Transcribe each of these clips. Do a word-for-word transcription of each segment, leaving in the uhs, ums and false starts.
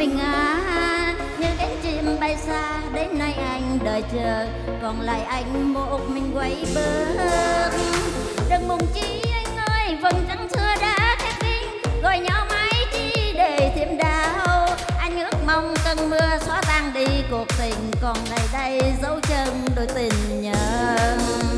mỏi ngã như cánh chim bay xa đến nay anh đợi chờ, còn lại anh một mình quay bước. Đừng buồn chi anh ơi, vầng trăng xưa đã khép kín, gọi nhau mãi chi để thêm đau. Anh ước mong cơn mưa xóa tan đi cuộc tình, còn này đây dấu chân đôi tình nhân.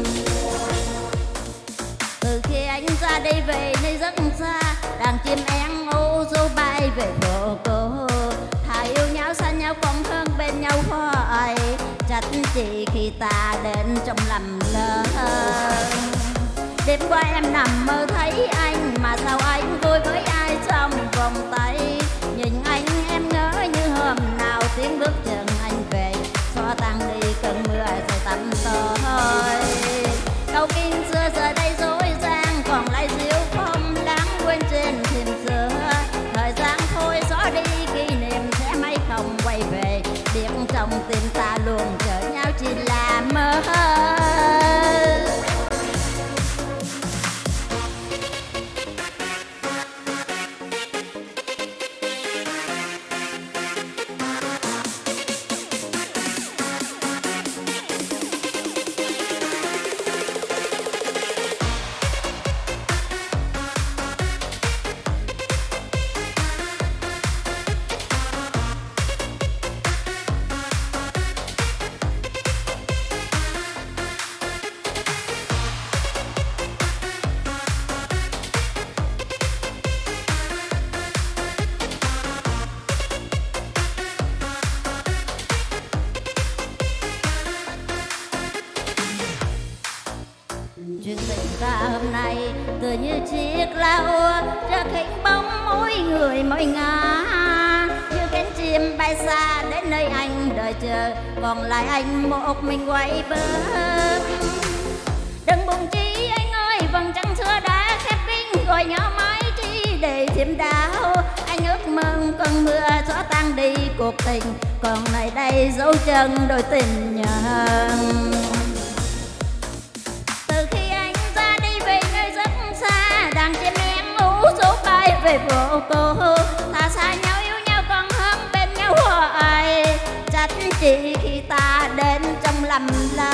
Từ khi anh ra đây về nơi rất xa, đàn chim én ô du bay về phố cổ. Thà yêu nhau xa nhau còn hơn bên nhau hoài, trách chỉ khi ta đến trong lầm lỡ. Đêm qua em nằm mơ thấy anh, mà sao anh vui với ai trong vòng tay. Nhìn anh em ngỡ như hôm nào tiếng bước chân anh về, xóa tan đi cơn mưa rồi tắm tối. Câu kinh xưa giờ đây dối gian, còn lại diệu phong lãng quên trên thềm xưa. Thời gian thôi xóa đi kỷ niệm sẽ mãi không quay về, biết trong tim ta luôn chờ nhau chỉ là mơ. Chuyện tình ta hôm nay tựa như chiếc lá úa, rớt hình bóng mỗi người mỗi ngã. Như cánh chim bay xa đến nơi anh đợi chờ, còn lại anh một mình quay bước. Đừng buồn chi anh ơi, vầng trăng xưa đã khép kín, gọi nhau mãi chi để thêm đau. Anh ước mong cơn mưa xóa tan đi cuộc tình, còn này đây dấu chân đôi tình nhân. Đàn chim én ú số bay về phố cổ, ta xa nhau yêu nhau còn hơn bên nhau hoài, trách chỉ khi ta đến trong lầm lỡ.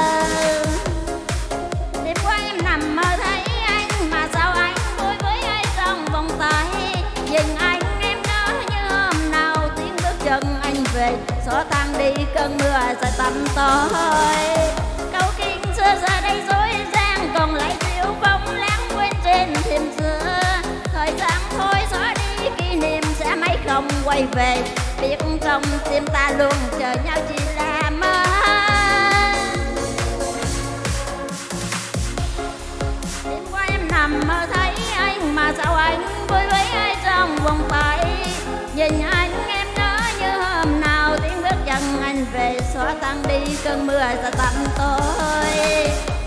Đêm qua em nằm mơ thấy anh, mà sao anh vui với ai trong vòng tay. Nhìn anh em ngỡ như hôm nào tiếng bước chân anh về, xóa tan đi cơn mưa rồi tăm tối. Câu kinh xưa giờ đây dối gian, còn lại diệu phong lãng quên trên thềm xưa. Thời gian thôi xóa đi kỷ niệm sẽ mãi không quay về, biết trong tim ta luôn chờ nhau chỉ là mơ. Đêm qua em nằm mơ thấy anh, mà sao anh vui với ai trong vòng tay. Nhìn anh em ngỡ như hôm nào tiếng bước chân anh về, xóa tan đi cơn mưa ra tăm tối.